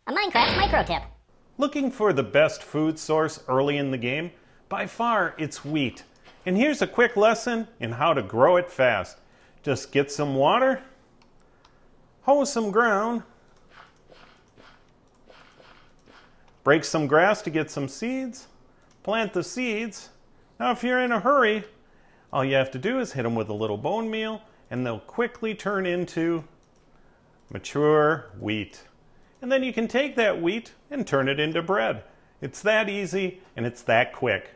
A Minecraft micro tip. Looking for the best food source early in the game? By far, it's wheat. And here's a quick lesson in how to grow it fast. Just get some water, hoe some ground, break some grass to get some seeds, plant the seeds. Now if you're in a hurry, all you have to do is hit them with a little bone meal and they'll quickly turn into mature wheat. And then you can take that wheat and turn it into bread. It's that easy and it's that quick.